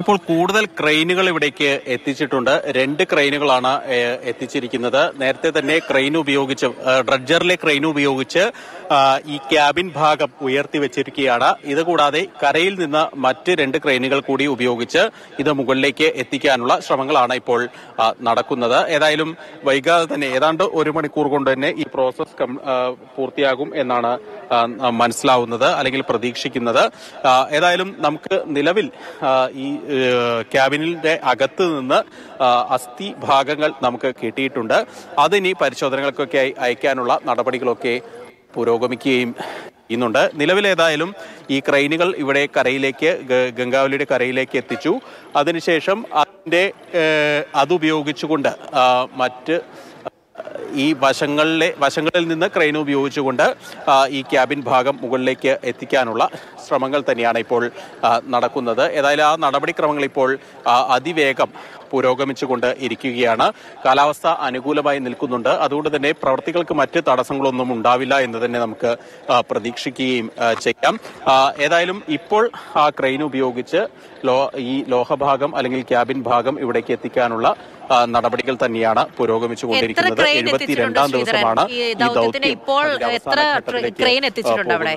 ഇപ്പോൾ കൂടുതൽ ക്രെയിനുകൾ ഇവിടേക്ക് എത്തിച്ചിട്ടുണ്ട്. 2 ക്രെയിനുകളാണ് എത്തിച്ചിരിക്കുന്നത്. നേരത്തെ തന്നെ ക്രെയിൻ ഉപയോഗിച്ച് ഡ്രഡ്ജറിലെ ക്രെയിൻ ഉപയോഗിച്ച് ഈ ക്യാബിൻ ഭാഗം ഉയർത്തി വെച്ചിരിക്കുകയാണ്. ഇതുകൂടാതെ കരയിൽ നിന്ന് മറ്റ് 2 ക്രെയിനുകൾ കൂടി ഉപയോഗിച്ച് ഇത് മുകളിലേക്ക് എത്തിക്കാനുള്ള ശ്രമങ്ങളാണ് ഇപ്പോൾ നടക്കുന്നത്. ഏതായാലും വൈകാതെ തന്നെ ഏതാണ്ട് 1 മണിക്കൂർ കൊണ്ട് തന്നെ ഈ പ്രോസസ് പൂർത്തിയാകും എന്നാണ് മനസ്സിലാവുന്നത് അല്ലെങ്കിൽ പ്രതീക്ഷിക്കുന്നത്. ഏതായാലും നമുക്ക് നിലവിൽ ഈ ക്യാബിനിന്റെ അകത്ത് നിന്ന് അസ്ഥി ഭാഗങ്ങൾ നമുക്ക് കിട്ടിയിട്ടുണ്ട്. അതിനി പരിശോധനകൾക്കൊക്കെ അയക്കാനുള്ള നടപടികളൊക്കെ പുരോഗമിക്കുകയും ചെയ്യുന്നുണ്ട്. നിലവിലേതായാലും ഈ ക്രെയിനുകൾ ഇവിടെ കരയിലേക്ക് ഗംഗാവലിയുടെ കരയിലേക്ക് എത്തിച്ചു. അതിനുശേഷം അതുപയോഗിച്ചുകൊണ്ട് മറ്റ് ഈ വശങ്ങളിൽ നിന്ന് ക്രെയിൻ ഉപയോഗിച്ചുകൊണ്ട് ഈ ക്യാബിൻ ഭാഗം മുകളിലേക്ക് എത്തിക്കാനുള്ള ശ്രമങ്ങൾ തന്നെയാണ് ഇപ്പോൾ നടക്കുന്നത്. ഏതായാലും ആ നടപടിക്രമങ്ങൾ ഇപ്പോൾ അതിവേഗം പുരോഗമിച്ചുകൊണ്ട് ഇരിക്കുകയാണ്. കാലാവസ്ഥ അനുകൂലമായി നിൽക്കുന്നുണ്ട്. അതുകൊണ്ട് തന്നെ പ്രവർത്തികൾക്ക് മറ്റ് തടസ്സങ്ങളൊന്നും ഉണ്ടാവില്ല എന്ന് തന്നെ നമുക്ക് പ്രതീക്ഷിക്കുകയും ചെയ്യാം. ഏതായാലും ഇപ്പോൾ ആ ക്രെയിൻ ഉപയോഗിച്ച് ഈ ലോഹഭാഗം അല്ലെങ്കിൽ ക്യാബിൻ ഭാഗം ഇവിടേക്ക് എത്തിക്കാനുള്ള നടപടികൾ തന്നെയാണ് പുരോഗമിച്ചുകൊണ്ടിരിക്കുന്നത്. 72ാം ദിവസമാണ് ഈ ദൗത്യം. ഇപ്പോൾ എത്ര ക്രെയിൻ എത്തിച്ചിട്ടുണ്ട് അവിടെ?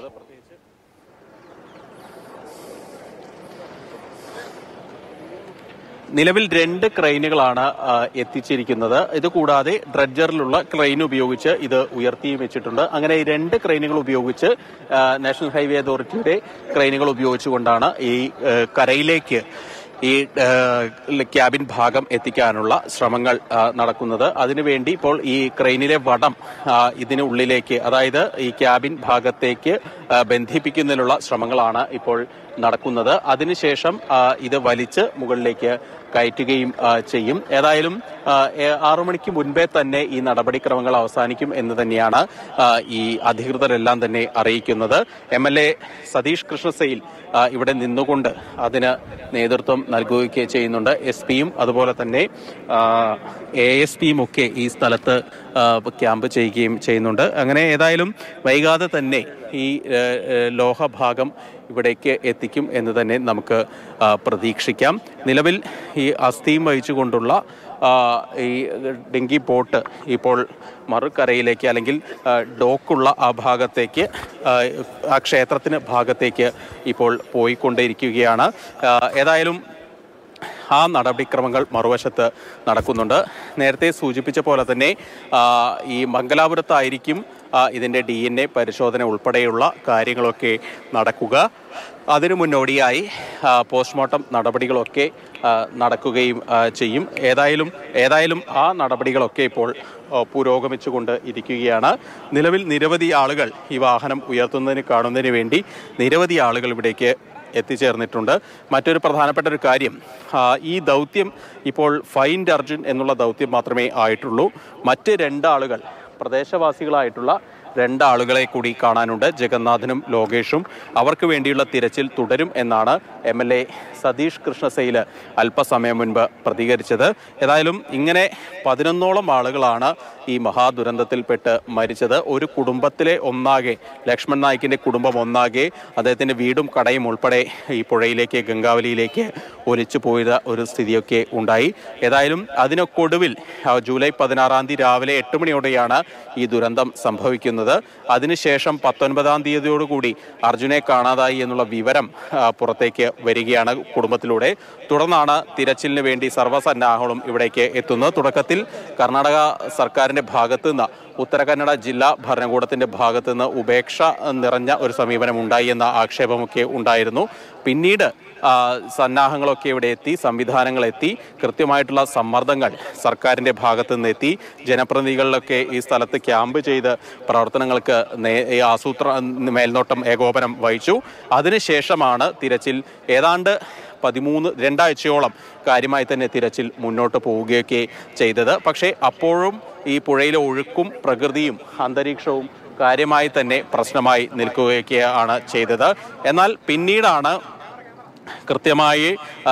നിലവിൽ 2 ക്രെയിനുകളാണ് എത്തിച്ചിരിക്കുന്നത്. ഇതുകൂടാതെ ഡ്രഡ്ജറിലുള്ള ക്രെയിൻ ഉപയോഗിച്ച് ഇത് ഉയർത്തിയും വെച്ചിട്ടുണ്ട്. അങ്ങനെ 2 ക്രെയിനുകൾ ഉപയോഗിച്ച് നാഷണൽ ഹൈവേ അതോറിറ്റിയുടെ ക്രെയിനുകൾ ഉപയോഗിച്ചുകൊണ്ടാണ് ഈ കരയിലേക്ക് ഈ ക്യാബിൻ ഭാഗം എത്തിക്കാനുള്ള ശ്രമങ്ങൾ നടക്കുന്നത്. അതിനുവേണ്ടി ഇപ്പോൾ ഈ ക്രെയിനിലെ വടം ഇതിന് ഉള്ളിലേക്ക്, അതായത് ഈ ക്യാബിൻ ഭാഗത്തേക്ക് ബന്ധിപ്പിക്കുന്നതിനുള്ള ശ്രമങ്ങളാണ് ഇപ്പോൾ നടക്കുന്നത്. അതിനുശേഷം ഇത് വലിച്ച് മുകളിലേക്ക് കയറ്റുകയും ചെയ്യും. ഏതായാലും 6 മണിക്ക് മുൻപേ തന്നെ ഈ നടപടിക്രമങ്ങൾ അവസാനിക്കും എന്ന് തന്നെയാണ് ഈ അധികൃതരെല്ലാം തന്നെ അറിയിക്കുന്നത്. MLA സതീഷ് കൃഷ്ണസൈൽ ഇവിടെ നിന്നുകൊണ്ട് അതിന് നേതൃത്വം നൽകുകയൊക്കെ ചെയ്യുന്നുണ്ട്. SP-യും അതുപോലെ തന്നെ ASP-യും ഒക്കെ ഈ സ്ഥലത്ത് ക്യാമ്പ് ചെയ്യുകയും ചെയ്യുന്നുണ്ട്. അങ്ങനെ ഏതായാലും വൈകാതെ തന്നെ ഈ ലോഹഭാഗം ഇവിടേക്ക് എത്തിക്കും എന്ന് തന്നെ നമുക്ക് പ്രതീക്ഷിക്കാം. നിലവിൽ ഈ അസ്ഥിയും വഹിച്ചുകൊണ്ടുള്ള ഈ ഡിങ്കി ബോട്ട് ഇപ്പോൾ മറുകരയിലേക്ക് അല്ലെങ്കിൽ ഡോക്കുള്ള ആ ഭാഗത്തേക്ക്, ആ ക്ഷേത്രത്തിന് ഭാഗത്തേക്ക് ഇപ്പോൾ പോയിക്കൊണ്ടിരിക്കുകയാണ്. ഏതായാലും ആ നടപടിക്രമങ്ങൾ മറുവശത്ത് നടക്കുന്നുണ്ട്. നേരത്തെ സൂചിപ്പിച്ച പോലെ തന്നെ ഈ മംഗലാപുരത്തായിരിക്കും ഇതിൻ്റെ DNA പരിശോധന ഉൾപ്പെടെയുള്ള കാര്യങ്ങളൊക്കെ നടക്കുക. അതിനു മുന്നോടിയായി പോസ്റ്റ്മോർട്ടം നടപടികളൊക്കെ നടക്കുകയും ചെയ്യും. ഏതായാലും ആ നടപടികളൊക്കെ ഇപ്പോൾ പുരോഗമിച്ചുകൊണ്ട് ഇരിക്കുകയാണ്. നിലവിൽ നിരവധി ആളുകൾ ഈ വാഹനം കാണുന്നതിന് വേണ്ടി നിരവധി ആളുകൾ ഇവിടേക്ക് എത്തിച്ചേർന്നിട്ടുണ്ട്. മറ്റൊരു പ്രധാനപ്പെട്ട ഒരു കാര്യം, ഈ ദൗത്യം ഇപ്പോൾ ഫൈൻഡ് അർജുൻ എന്നുള്ള ദൗത്യം മാത്രമേ ആയിട്ടുള്ളൂ. മറ്റ് 2 ആളുകൾ, പ്രദേശവാസികളായിട്ടുള്ള 2 ആളുകളെ കൂടി കാണാനുണ്ട്. ജഗന്നാഥനും ലോകേഷും. അവർക്ക് വേണ്ടിയുള്ള തിരച്ചിൽ തുടരും എന്നാണ് MLA സതീഷ് കൃഷ്ണസൈൽ അല്പസമയം മുൻപ് പ്രതികരിച്ചത്. ഏതായാലും ഇങ്ങനെ 11ഓളം ആളുകളാണ് ഈ മഹാദുരന്തത്തിൽപ്പെട്ട് മരിച്ചത്. ഒരു കുടുംബത്തിലെ ഒന്നാകെ, ലക്ഷ്മൺ നായിക്കിൻ്റെ കുടുംബം ഒന്നാകെ, അദ്ദേഹത്തിൻ്റെ വീടും കടയും ഉൾപ്പെടെ ഈ പുഴയിലേക്ക്, ഗംഗാവലിയിലേക്ക് ഒലിച്ചു പോയ ഒരു സ്ഥിതിയൊക്കെ ഉണ്ടായി. ഏതായാലും അതിനൊക്കൊടുവിൽ ജൂലൈ 16-ാം തീയതി രാവിലെ 8 മണിയോടെയാണ് ഈ ദുരന്തം സംഭവിക്കുന്നത്. അതിനുശേഷം 19-ാം തീയതിയോടുകൂടി അർജുനെ കാണാതായി എന്നുള്ള വിവരം പുറത്തേക്ക് വരികയാണ് കുടുംബത്തിലൂടെ. തുടർന്നാണ് തിരച്ചിലിന് വേണ്ടി സർവ്വസന്നാഹങ്ങളും ഇവിടേക്ക് എത്തുന്നത്. തുടക്കത്തിൽ കർണാടക സർക്കാരിൻ്റെ ഭാഗത്തു നിന്ന്, ഉത്തര കന്നഡ ജില്ലാ ഭരണകൂടത്തിൻ്റെ ഭാഗത്തു നിന്ന് ഉപേക്ഷ നിറഞ്ഞ ഒരു സമീപനം ഉണ്ടായി എന്ന ആക്ഷേപമൊക്കെ ഉണ്ടായിരുന്നു. പിന്നീട് സന്നാഹങ്ങളൊക്കെ ഇവിടെ എത്തി, സംവിധാനങ്ങളെത്തി, കൃത്യമായിട്ടുള്ള സമ്മർദ്ദങ്ങൾ സർക്കാരിൻ്റെ ഭാഗത്തു നിന്ന് എത്തി. ജനപ്രതിനിധികളിലൊക്കെ ഈ സ്ഥലത്ത് ക്യാമ്പ് ചെയ്ത് പ്രവർത്തനങ്ങൾക്ക് മേൽനോട്ടം, ഏകോപനം വഹിച്ചു. അതിനുശേഷമാണ് തിരച്ചിൽ ഏതാണ്ട് 2 ആഴ്ചയോളം കാര്യമായി തന്നെ തിരച്ചിൽ മുന്നോട്ട് പോവുകയൊക്കെ ചെയ്തത്. പക്ഷേ അപ്പോഴും ഈ പുഴയിലെ ഒഴുക്കും പ്രകൃതിയും അന്തരീക്ഷവും കാര്യമായി തന്നെ പ്രശ്നമായി നിൽക്കുകയൊക്കെയാണ് ചെയ്തത്. എന്നാൽ പിന്നീടാണ് കൃത്യമായി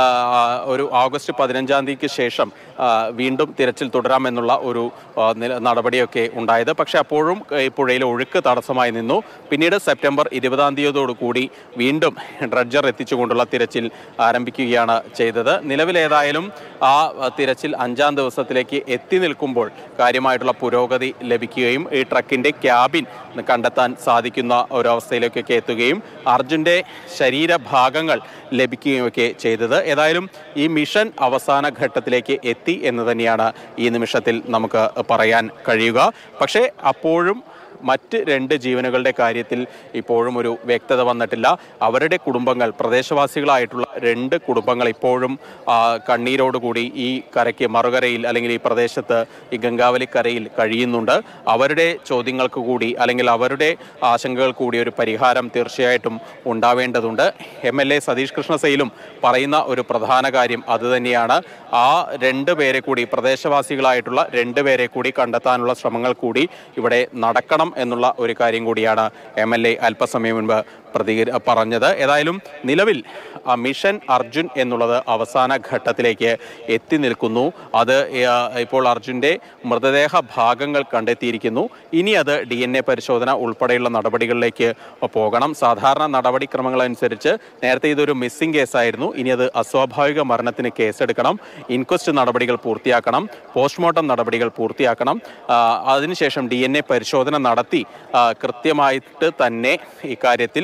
ഒരു ഓഗസ്റ്റ് 15-ാം തീയതിക്ക് ശേഷം വീണ്ടും തിരച്ചിൽ തുടരാമെന്നുള്ള ഒരു നടപടിയൊക്കെ ഉണ്ടായത്. പക്ഷേ അപ്പോഴും ഈ പുഴയിലെ ഒഴുക്ക് തടസ്സമായി നിന്നു. പിന്നീട് സെപ്റ്റംബർ 20-ാം തീയതിയോടുകൂടി വീണ്ടും ഡ്രഡ്ജർ എത്തിച്ചുകൊണ്ടുള്ള തിരച്ചിൽ ആരംഭിക്കുകയാണ് ചെയ്തത്. നിലവിലേതായാലും ആ തിരച്ചിൽ 5-ാം ദിവസത്തിലേക്ക് എത്തി നിൽക്കുമ്പോൾ കാര്യമായിട്ടുള്ള പുരോഗതി ലഭിക്കുകയും ഈ ട്രക്കിന്റെ ക്യാബിൻ കണ്ടെത്താൻ സാധിക്കുന്ന ഒരവസ്ഥയിലേക്കൊക്കെ എത്തുകയും അർജുന്റെ ശരീരഭാഗങ്ങൾ ലഭിക്കുകയും ഒക്കെ ചെയ്തത്. ഏതായാലും ഈ മിഷൻ അവസാന ഘട്ടത്തിലേക്ക് എത്തി എന്ന് തന്നെയാണ് ഈ നിമിഷത്തിൽ നമുക്ക് പറയാൻ കഴിയുക. പക്ഷേ അപ്പോഴും മറ്റ് 2 ജീവനുകളുടെ കാര്യത്തിൽ ഇപ്പോഴും ഒരു വ്യക്തത വന്നിട്ടില്ല. അവരുടെ കുടുംബങ്ങൾ, പ്രദേശവാസികളായിട്ടുള്ള 2 കുടുംബങ്ങൾ ഇപ്പോഴും കണ്ണീരോടുകൂടി ഈ കരയ്ക്ക് മറുകരയിൽ അല്ലെങ്കിൽ ഈ പ്രദേശത്ത് ഈ ഗംഗാവലിക്കരയിൽ കഴിയുന്നുണ്ട്. അവരുടെ ചോദ്യങ്ങൾക്ക് കൂടി അല്ലെങ്കിൽ അവരുടെ ആശങ്കകൾ കൂടി ഒരു പരിഹാരം തീർച്ചയായിട്ടും ഉണ്ടാവേണ്ടതുണ്ട്. MLA സതീഷ് കൃഷ്ണസൈലും പറയുന്ന ഒരു പ്രധാന കാര്യം അതുതന്നെയാണ്. ആ 2 പേരെ കൂടി, പ്രദേശവാസികളായിട്ടുള്ള 2 പേരെ കൂടി കണ്ടെത്താനുള്ള ശ്രമങ്ങൾ കൂടി ഇവിടെ നടക്കണം എന്നുള്ള ഒരു കാര്യം കൂടിയാണ് MLA അല്പസമയം മുൻപ് പറഞ്ഞത്. ഏതായാലും നിലവിൽ മിഷൻ അർജുൻ എന്നുള്ളത് അവസാന ഘട്ടത്തിലേക്ക് എത്തി നിൽക്കുന്നു. അത് ഇപ്പോൾ അർജുന്റെ മൃതദേഹ ഭാഗങ്ങൾ കണ്ടെത്തിയിരിക്കുന്നു. ഇനി അത് DNA പരിശോധന ഉൾപ്പെടെയുള്ള നടപടികളിലേക്ക് പോകണം. സാധാരണ നടപടിക്രമങ്ങൾ അനുസരിച്ച് നേരത്തെ ഇതൊരു മിസ്സിംഗ് കേസായിരുന്നു. ഇനി അത് അസ്വാഭാവിക മരണത്തിന് കേസെടുക്കണം, ഇൻക്വസ്റ്റ് നടപടികൾ പൂർത്തിയാക്കണം, പോസ്റ്റ്മോർട്ടം നടപടികൾ പൂർത്തിയാക്കണം. അതിനുശേഷം DNA പരിശോധന നടത്തി കൃത്യമായിട്ട് തന്നെ ഇക്കാര്യത്തിൽ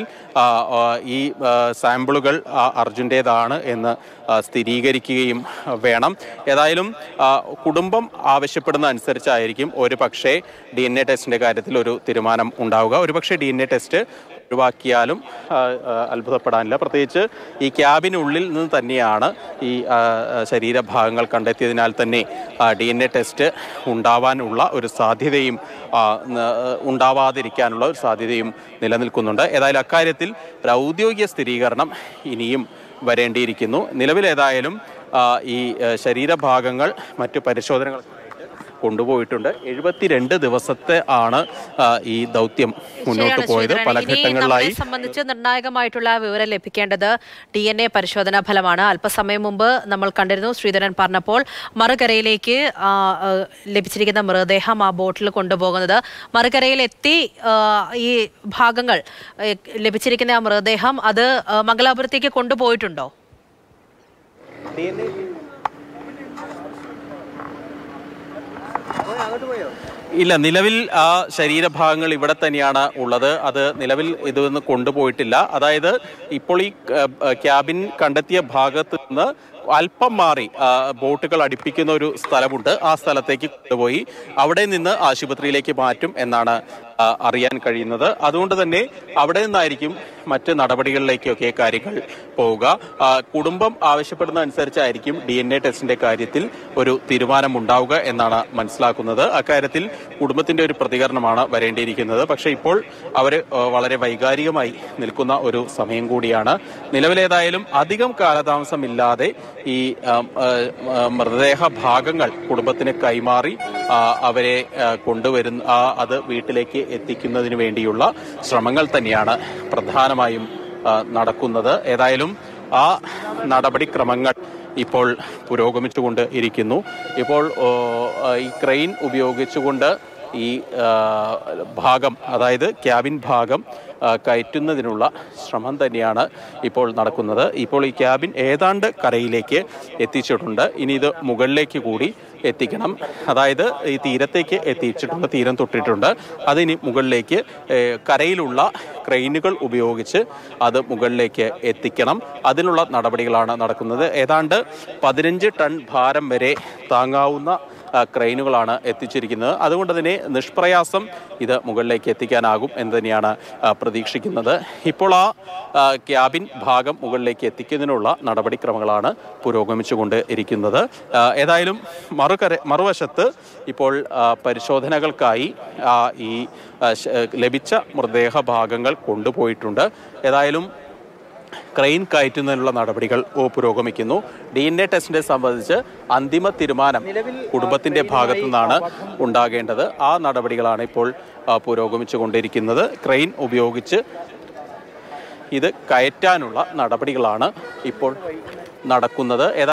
ഈ സാമ്പിളുകൾ അർജുൻ്റേതാണ് എന്ന് സ്ഥിരീകരിക്കുകയും വേണം. ഏതായാലും കുടുംബം ആവശ്യപ്പെടുന്ന അനുസരിച്ചായിരിക്കും ഒരു പക്ഷേ DNA ടെസ്റ്റിൻ്റെ കാര്യത്തിൽ ഒരു തീരുമാനം ഉണ്ടാവുക. ഒരുപക്ഷെ DNA ടെസ്റ്റ് ഒഴിവാക്കിയാലും അത്ഭുതപ്പെടാനില്ല. പ്രത്യേകിച്ച് ഈ ക്യാബിനുള്ളിൽ നിന്ന് തന്നെയാണ് ഈ ശരീരഭാഗങ്ങൾ കണ്ടെത്തിയതിനാൽ തന്നെ DNA ടെസ്റ്റ് ഉണ്ടാവാനുള്ള ഒരു സാധ്യതയും ഉണ്ടാവാതിരിക്കാനുള്ള ഒരു സാധ്യതയും നിലനിൽക്കുന്നുണ്ട്. ഏതായാലും അക്കാര്യത്തിൽ ഒരു ഔദ്യോഗിക സ്ഥിരീകരണം ഇനിയും വരേണ്ടിയിരിക്കുന്നു. നിലവിലേതായാലും ഈ ശരീരഭാഗങ്ങൾ മറ്റു പരിശോധനകൾ കൊണ്ടുപോയിട്ടുണ്ട്. 72 ദിവസത്തെ ആണ് ഈ ദൗത്യം മുന്നോട്ട് പോയത്. പല ഘട്ടങ്ങളിലായി സംബന്ധിച്ച് നിർണായകമായിട്ടുള്ള വിവരം ലഭിക്കേണ്ടത് DNA പരിശോധനാ ഫലമാണ്. അല്പസമയം മുമ്പ് നമ്മൾ കണ്ടിരുന്നു, ശ്രീധരൻ പറഞ്ഞപ്പോൾ മറുകരയിലേക്ക് ലഭിച്ചിരിക്കുന്ന മൃതദേഹം ആ ബോട്ടിൽ കൊണ്ടുപോകുന്നത്. മറുകരയിൽ എത്തി ഈ ഭാഗങ്ങൾ ലഭിച്ചിരിക്കുന്ന ആ മൃതദേഹം അത് മംഗലാപുരത്തേക്ക് കൊണ്ടുപോയിട്ടുണ്ടോ? ഇല്ല, നിലവിൽ ആ ശരീരഭാഗങ്ങൾ ഇവിടെ തന്നെയാണ് ഉള്ളത്. അത് നിലവിൽ ഇതൊന്നും കൊണ്ടുപോയിട്ടില്ല. അതായത് ഇപ്പോൾ ഈ ക്യാബിൻ കണ്ടെത്തിയ ഭാഗത്ത് നിന്ന് അല്പം മാറി ബോട്ടുകൾ അടുപ്പിക്കുന്ന ഒരു സ്ഥലമുണ്ട്. ആ സ്ഥലത്തേക്ക് കൊണ്ടുപോയി അവിടെ നിന്ന് ആശുപത്രിയിലേക്ക് മാറ്റും എന്നാണ് അറിയാൻ കഴിയുന്നത്. അതുകൊണ്ട് തന്നെ അവിടെ നിന്നായിരിക്കും മറ്റ് നടപടികളിലേക്കൊക്കെ കാര്യങ്ങൾ പോവുക. കുടുംബം ആവശ്യപ്പെടുന്ന അനുസരിച്ചായിരിക്കും DNA ടെസ്റ്റിന്റെ കാര്യത്തിൽ ഒരു തീരുമാനമുണ്ടാവുക എന്നാണ് മനസ്സിലാക്കുന്നത്. അക്കാര്യത്തിൽ കുടുംബത്തിന്റെ ഒരു പ്രതികരണമാണ് വരേണ്ടിയിരിക്കുന്നത്. പക്ഷേ ഇപ്പോൾ അവർ വളരെ വൈകാരികമായി നിൽക്കുന്ന ഒരു സമയം കൂടിയാണ്. നിലവിലേതായാലും അധികം കാലതാമസമില്ലാതെ ഈ മൃതദേഹ ഭാഗങ്ങൾ കുടുംബത്തിന് കൈമാറി അവരെ കൊണ്ടുവരുന്ന അത് വീട്ടിലേക്ക് എത്തിക്കുന്നതിന് വേണ്ടിയുള്ള ശ്രമങ്ങൾ തന്നെയാണ് പ്രധാനമായും നടക്കുന്നത്. ഏതായാലും ആ നടപടിക്രമങ്ങൾ ഇപ്പോൾ പുരോഗമിച്ചുകൊണ്ട് ഇരിക്കുന്നു. ഇപ്പോൾ ഈ ക്രെയിൻ ഉപയോഗിച്ചുകൊണ്ട് ഈ ഭാഗം, അതായത് ക്യാബിൻ ഭാഗം കയറ്റുന്നതിനുള്ള ശ്രമം തന്നെയാണ് ഇപ്പോൾ നടക്കുന്നത്. ഇപ്പോൾ ഈ ക്യാബിൻ ഏതാണ്ട് കരയിലേക്ക് എത്തിച്ചിട്ടുണ്ട്. ഇനി ഇത് മുകളിലേക്ക് കൂടി എത്തിക്കണം. അതായത് ഈ തീരത്തേക്ക് എത്തിച്ചിട്ടുണ്ട്, തീരം തൊട്ടിട്ടുണ്ട്. അതിനി മുകളിലേക്ക് കരയിലുള്ള ക്രെയിനുകൾ ഉപയോഗിച്ച് അത് മുകളിലേക്ക് എത്തിക്കണം. അതിനുള്ള നടപടികളാണ് നടക്കുന്നത്. ഏതാണ്ട് 15 ടൺ ഭാരം വരെ താങ്ങാവുന്ന ക്രെയിനുകളാണ് എത്തിച്ചിരിക്കുന്നത്. അതുകൊണ്ട് തന്നെ നിഷ്പ്രയാസം ഇത് മുകളിലേക്ക് എത്തിക്കാനാകും എന്ന് തന്നെയാണ് പ്രതീക്ഷിക്കുന്നത്. ഇപ്പോൾ ആ ക്യാബിൻ ഭാഗം മുകളിലേക്ക് എത്തിക്കുന്നതിനുള്ള നടപടിക്രമങ്ങളാണ് പുരോഗമിച്ചുകൊണ്ട് ഇരിക്കുന്നത്. ഏതായാലും മറുവശത്ത് ഇപ്പോൾ പരിശോധനകൾക്കായി ഈ ലഭിച്ച മൃതദേഹ ഭാഗങ്ങൾ കൊണ്ടുപോയിട്ടുണ്ട്. ഏതായാലും ക്രെയിൻ കയറ്റുന്നതിനുള്ള നടപടികൾ പുരോഗമിക്കുന്നു. DNA ടെസ്റ്റിനെ സംബന്ധിച്ച് അന്തിമ തീരുമാനം കുടുംബത്തിന്റെ ഭാഗത്തു നിന്നാണ് ഉണ്ടാകേണ്ടത്. ആ നടപടികളാണ് ഇപ്പോൾ പുരോഗമിച്ചു കൊണ്ടിരിക്കുന്നത്. ക്രെയിൻ ഉപയോഗിച്ച് ഇത് കയറ്റാനുള്ള നടപടികളാണ് ഇപ്പോൾ നടക്കുന്നത്.